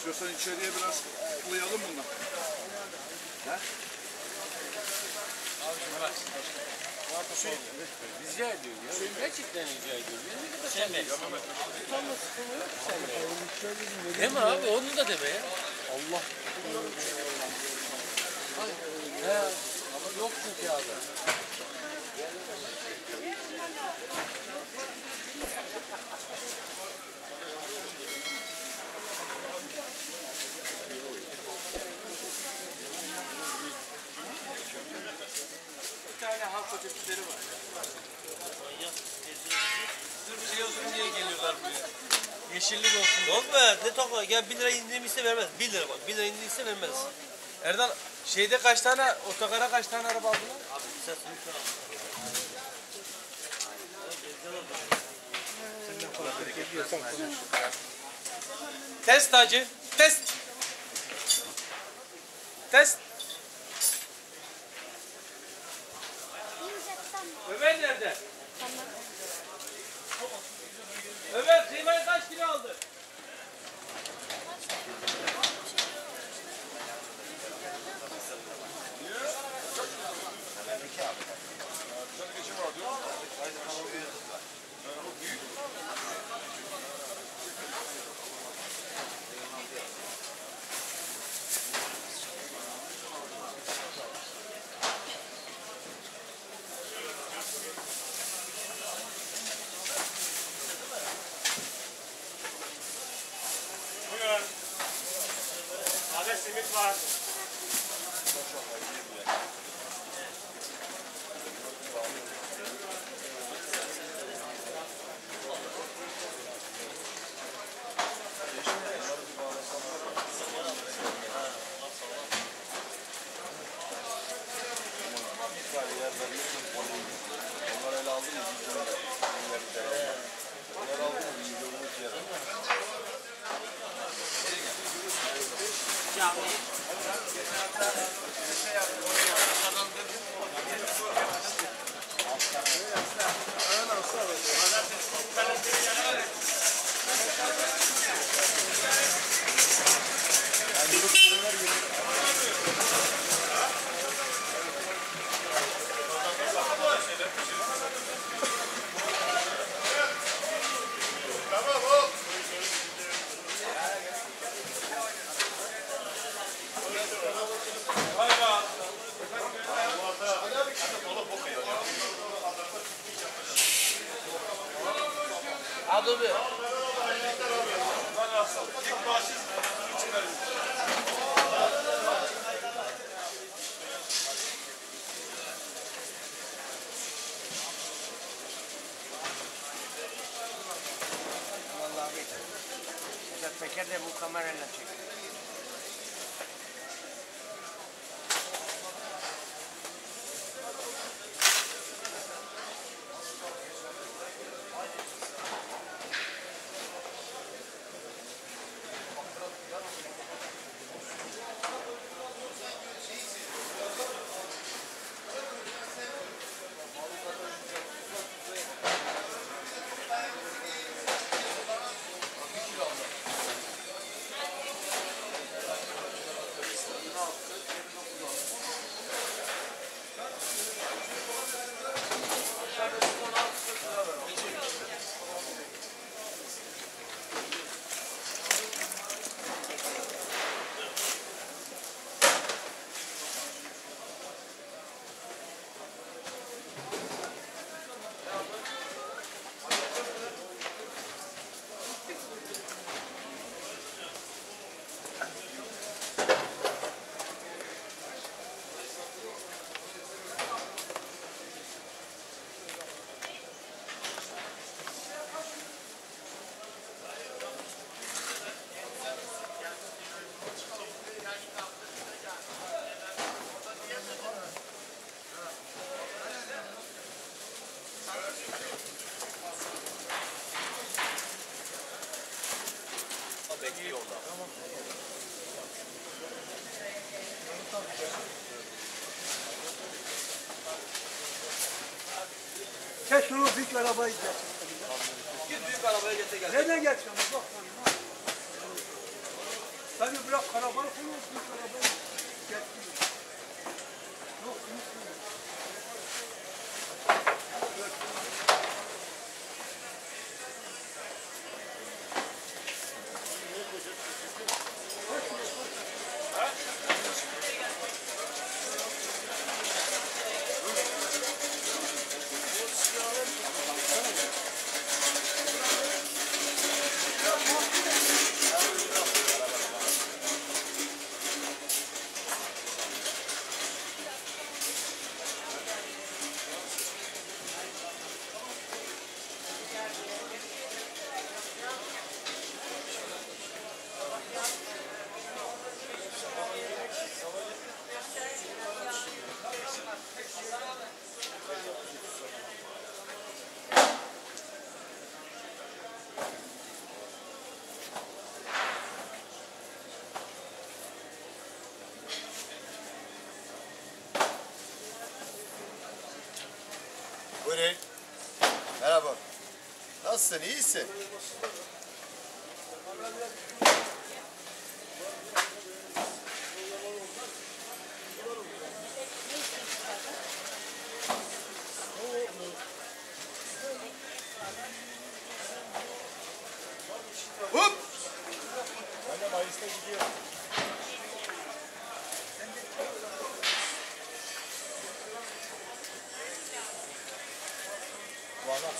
İstiyorsan içeriye biraz kılayalım bundan. He? Abicim bak. Rica ediyorum ya. Gerçekten rica ediyorum. Ya ne kadar sen de. Utanma sıkılma yok sende. Deme abi onu da deme ya. Allah. He. Ama yok çünkü abi. Bir tane halk otobüsleri var. Sırf şey olsun diye geliyorlar buraya. Yeşillik olsun. Yok be, ne tokla? Gel 1 lira indirim ise vermez. 1 lira bak, 1 lira indirim ise vermez. Erdal, şeyde kaç tane, otogara kaç tane araba aldılar? Abi sen sürüş al. Test hacı, test. Test. Ömer nerede? Ömer kıymayı kaç kilo aldı? Buyurun. Sade simit var. Onlar ele aldı mı? Onlar aldı mı? Yiyeceğimiz yer. Abi. Vallahi abi. Sedat Peker de bu kamerayla çekiyor. Bekliyor onlar. Kes şunu büyük arabayı geç. Git büyük arabaya getir gel. Nereden geçiyorsun? Bak. Tabii bırak karabalık olur, büyük karabalık. Getiriyor. Yok, unutmuyor. Buyurun. Merhaba. Nasılsın? İyisin? Hop! Ben de Mayıs'ta gidiyorum. Valla.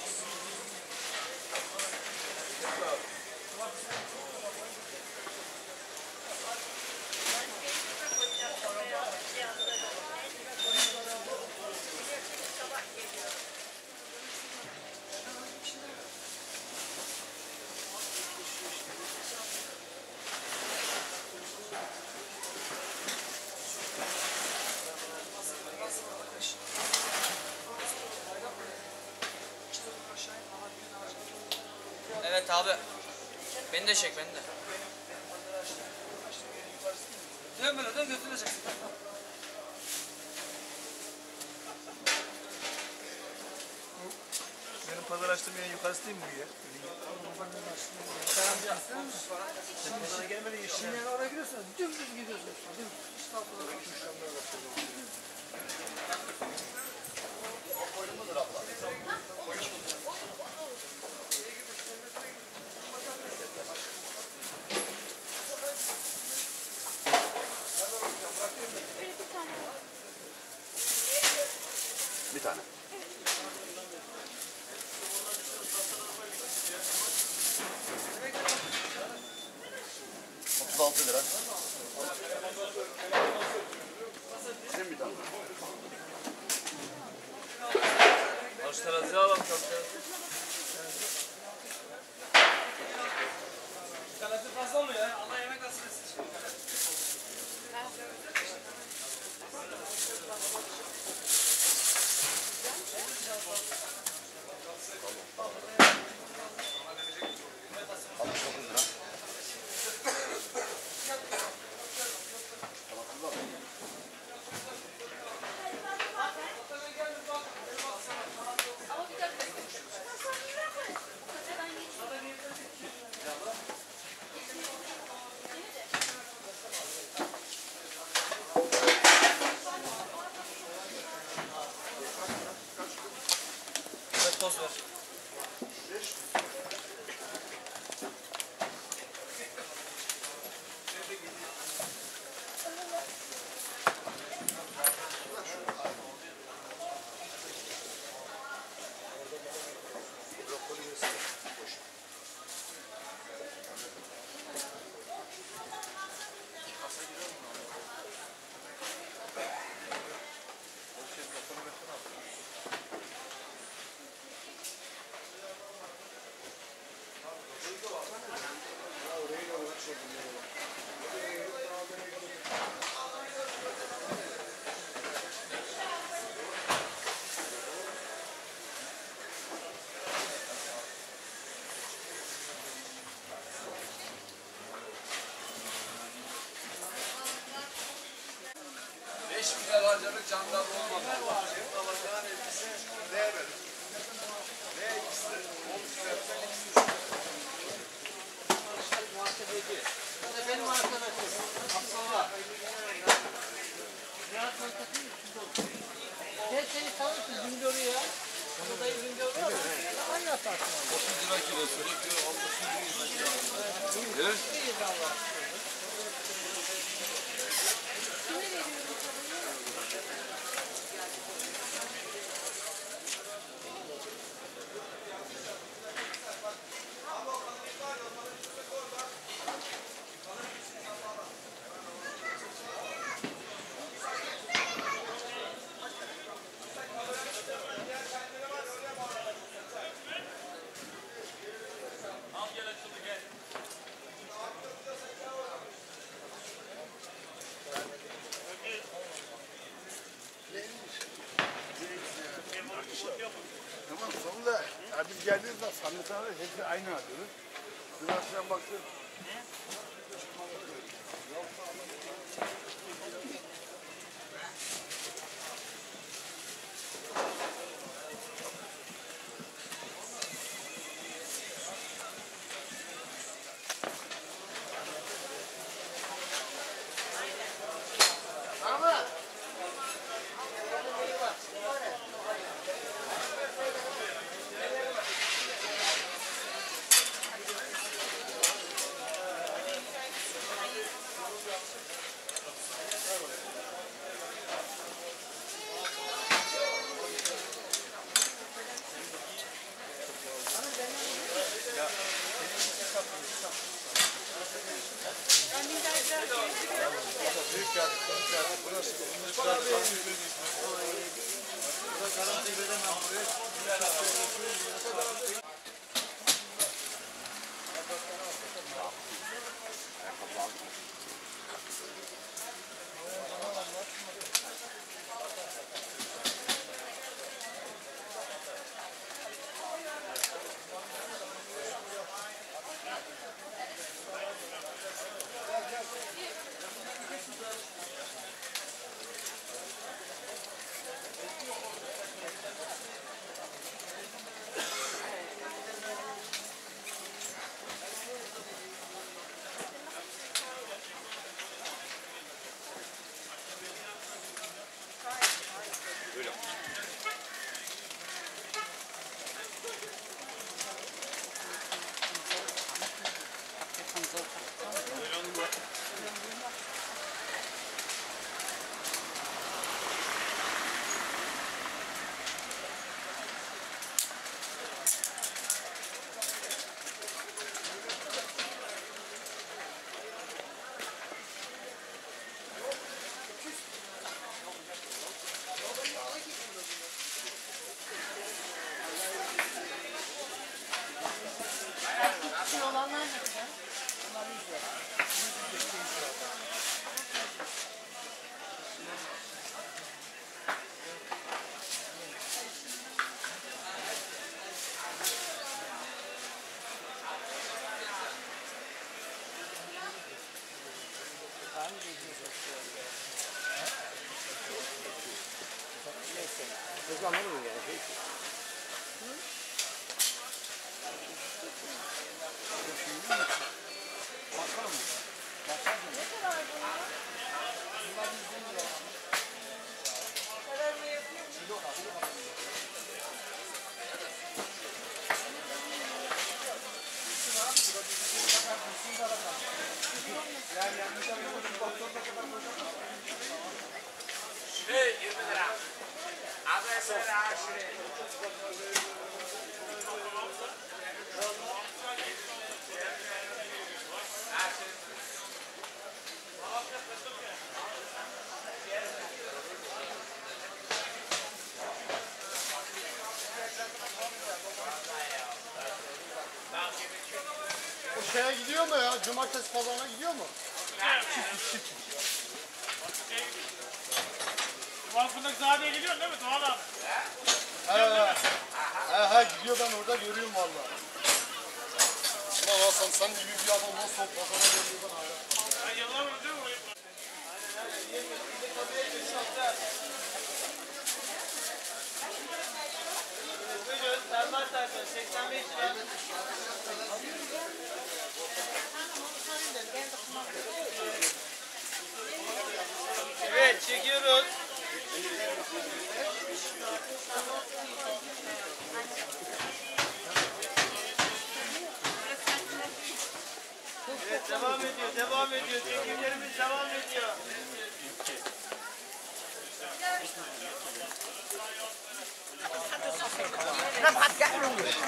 Evet abi. Beni de çek, beni de. Dön böyle, dön götüreceksin. Benim pazar açtığım yerin yukarısı değil mi bu yer? Pazara gelmeden yeşil. Şimdi oraya gidiyorsun, dümdüz gidiyorsun. Bir tane. $36. Sen bir tane. Hoş terazi alalım. Kalesi fazla olmuyor ya. Allah yemek nasip etsin. Toz ver. benim arkadaşım. Abdullah. Sen seni tanırsın Güngör'ü ya. Onu dayı Güngör var mı? Hangi atarsın onu? 30 lira kilosu. İyiyiz Allah'a. Tamam sonunda ya biz geldiğimizde sandıklar hepsi aynı alıyoruz. Biraz sen baktın. Büyük yer, büyük yer. Burası. Burası garanti veremem buraya. O şeye gidiyor mu ya? Cumartesi pazarına gidiyor mu? Doğal fındık Zade'ye gidiyorsun değil mi Doğal abi? Gidiyor ben orada görüyorum valla. Ulan Hasan sen gibi bir adam nasıl o pazara geliyor bana ya? Ben yıllar önce mi? Buyurun, sarmaz tarafı 85 lira. Buyurun. Evet, devam ediyor, devam ediyor. Çekimlerimiz devam ediyor. Rahat gel.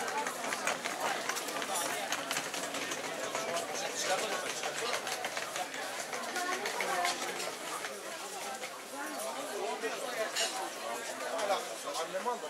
Annem aldı.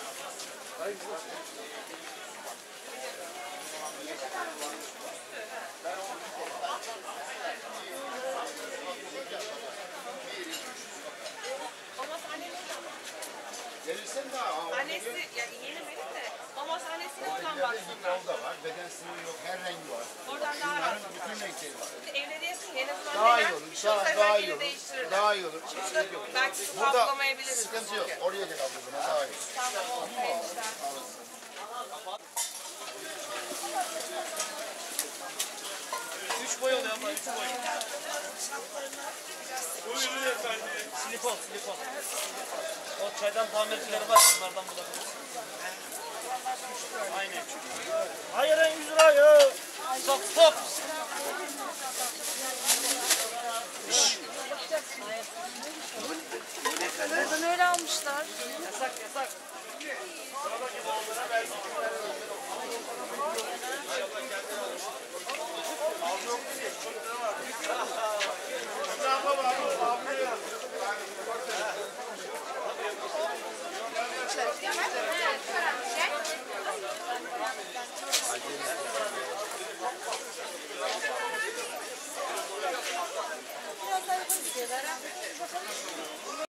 Gelirsen daha. Annesi yani yeni benim de ama annesine oradan baksınlar. Yolda var. Beden sınırı yok. Her rengi var. Oradan daha rahat. Bunların bütün renkleri var. Evleri yesin en azından Daha iyi neler, olur. bir şey olsa Daha hemen iyi geri olur. değiştirirler. Daha iyi olur. Burada belki su Burada kaplamayabiliriz. sıkıntı yok. Oraya da kaldırdım. Daha iyi. Tamam oldu enişte. Üç boy oluyor ama, üç boy. Buyurun efendim. Silikon, silikon. O çaydan tamircileri var, bunlardan bulabilirsin. Aynen. Hayır, en 100 lira ya. Stop, stop. Buradan öyle almışlar. Yasak, yasak. Şey.